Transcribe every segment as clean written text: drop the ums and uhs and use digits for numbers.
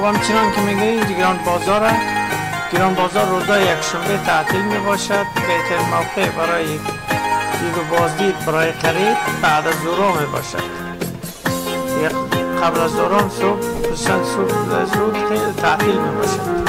همچنان که میگویید گران بازار روزای یکشنبه تعطیل می باشد. بهترین موقع برای دید و بازدید برای خرید بعد از ظهر می باشد. قبل از ظهر صبح زود تعطیل می باشد.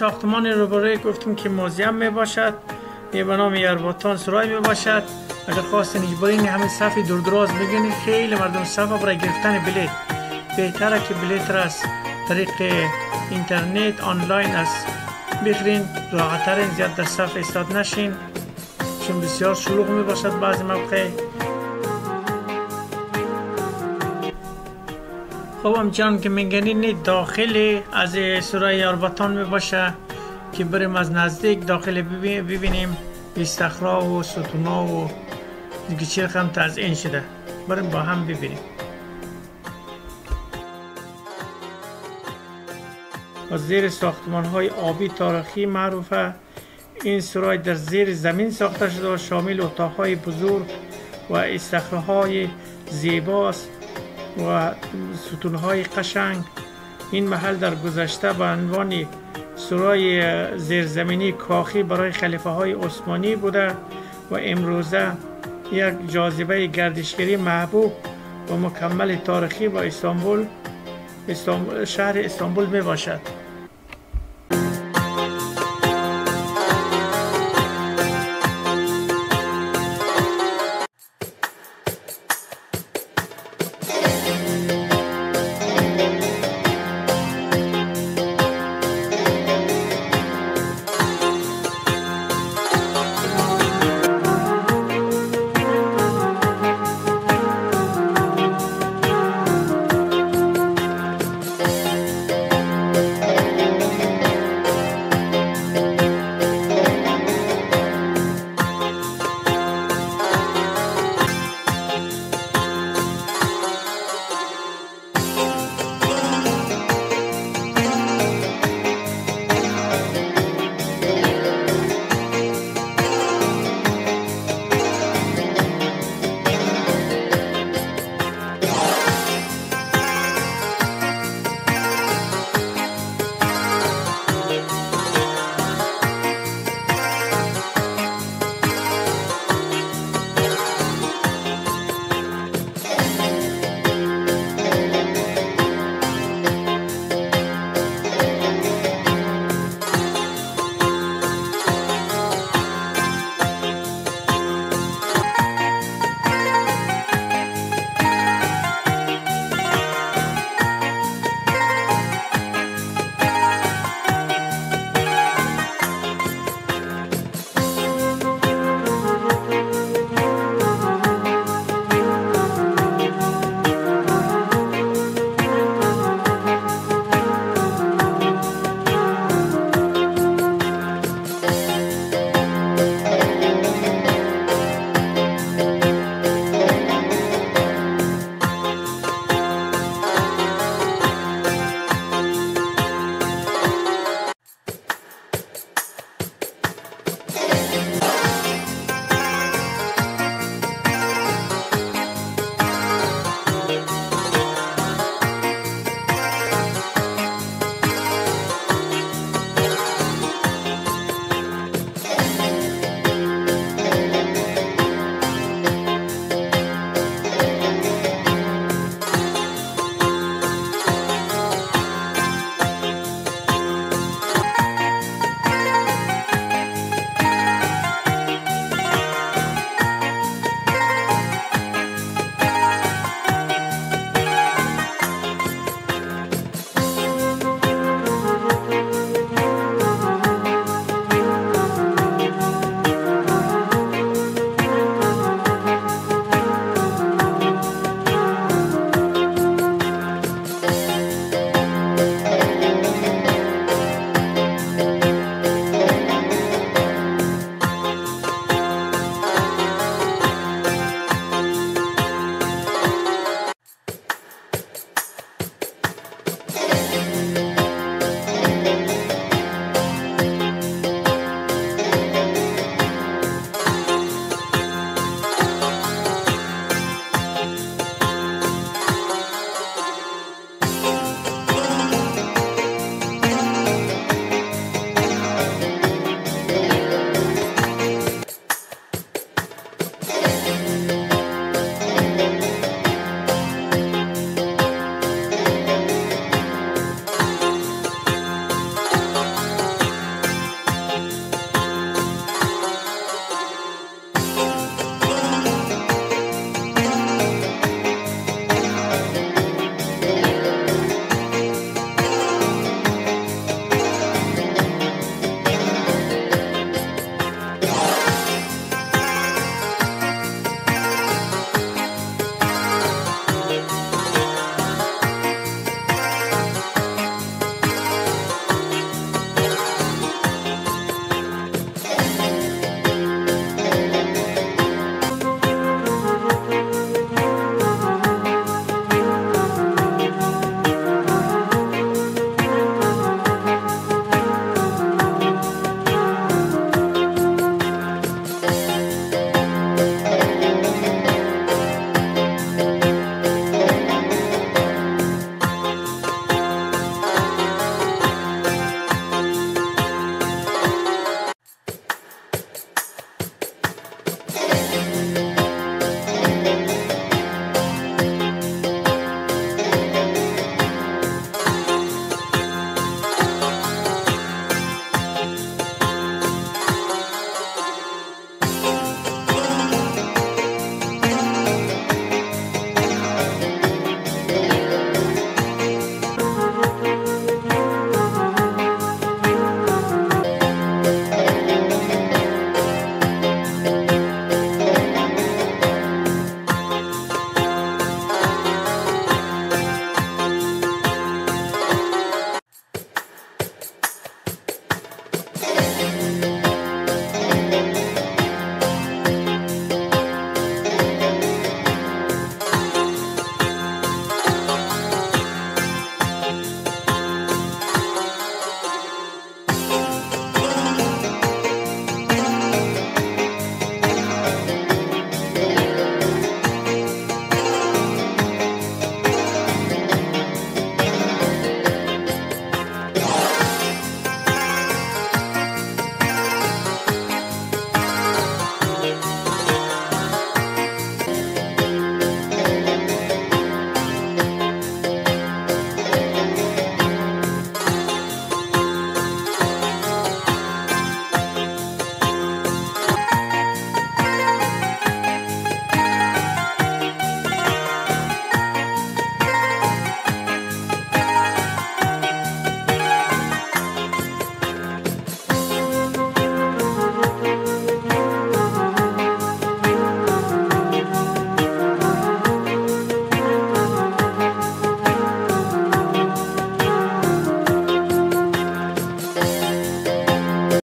ساختمان روبروی گفتم که موزیم می باشد، یه به نام ارباتان سرای می باشد. اگر خواستین اجبارین همه صف دور دراز بگیرین، خیلی مردم صف برای گرفتن بلیط بهتره که بلیط را از طریق اینترنت آنلاین است بخرین، راحت‌ترین، زیاد در صف ایستاد نشین چون بسیار شلوغ می باشد بعضی موقع. خب همچنان که میگنین داخل از سرای ارباتان می باشه که بریم از نزدیک داخل ببینیم استخرها و ستونا و دیگه چرخ هم تزئین شده، بریم با هم ببینیم. از زیر ساختمان های آبی تاریخی معروفه. این سرای در زیر زمین ساخته شده و شامل اتاق های بزرگ و استخرهای زیباست و ستون های قشنگ. این محل در گذشته به عنوان سرای زیرزمینی کاخی برای خلیفه های عثمانی بوده و امروزه یک جاذبه گردشگری محبوب و مکمل تاریخی با شهر استانبول می باشد.